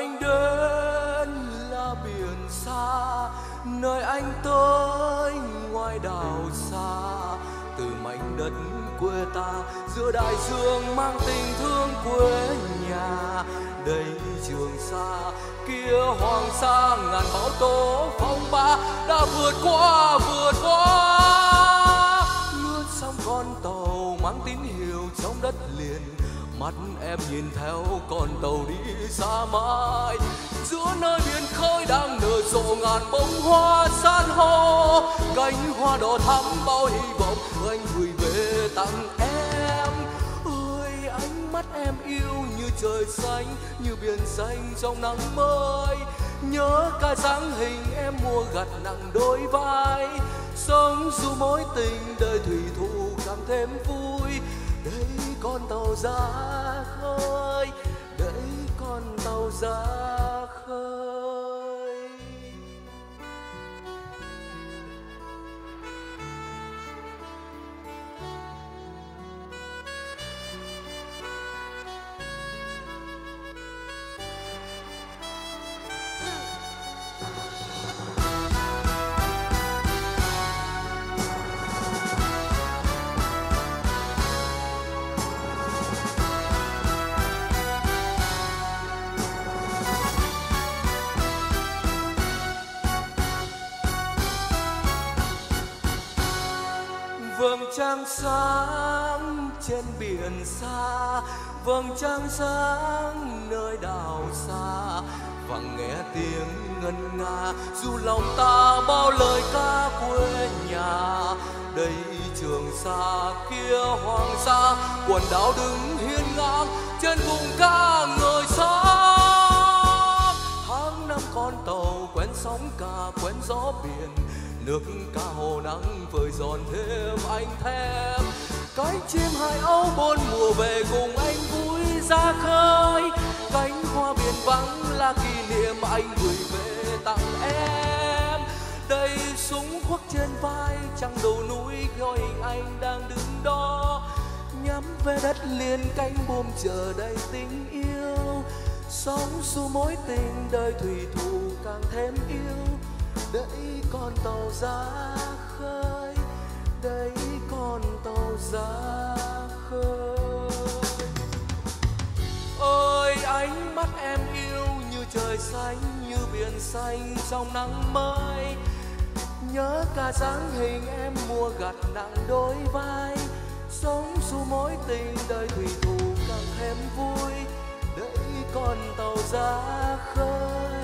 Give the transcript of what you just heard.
anh đến là biển xa, nơi anh tới ngoài đảo xa. Từ mảnh đất quê ta giữa đại dương mang tình thương quê nhà. Đây Trường Sa kia Hoàng Sa, ngàn bão tố phong ba đã vượt qua lướt xong con tàu mang tín hiệu trong đất liền. Mắt em nhìn theo con tàu đi xa mãi, giữa nơi biển khơi đang nở rộ ngàn bông hoa san hô. Cánh hoa đỏ thắm bao hy vọng anh gửi về tặng em. Ơi ánh mắt em yêu như trời xanh, như biển xanh trong nắng mới. Nhớ cả dáng hình em mua gặt nặng đôi vai. Sống dù mối tình đời thủy thủ càng thêm vui. Đây con tàu ra khơi, đây con tàu ra khơi. Vầng trăng sáng trên biển xa, vầng trăng sáng nơi đảo xa. Vang nghe tiếng ngân nga dù lòng ta bao lời ca quê nhà. Đây Trường Sa kia Hoàng Sa, quần đảo đứng hiên ngang trên vùng ca ngời sáng. Tháng năm con tàu quen sóng cả quen gió biển, nước ca hồ nắng vơi giòn thêm anh thèm. Cánh chim hải âu bốn mùa về cùng anh vui ra khơi. Cánh hoa biển vắng là kỷ niệm anh gửi về tặng em. Đây súng khoác trên vai trăng đầu núi gọi hình anh đang đứng đó. Nhắm về đất liền cánh buồm chờ đầy tình yêu. Sống dù mối tình đời thủy thủ càng thêm yêu. Đây con tàu ra khơi, đây con tàu ra khơi. Ơi ánh mắt em yêu như trời xanh, như biển xanh trong nắng mới. Nhớ cả dáng hình em mua gặt nặng đôi vai. Sống dù mối tình đời thủy thủ càng thêm vui. Đây con tàu ra khơi.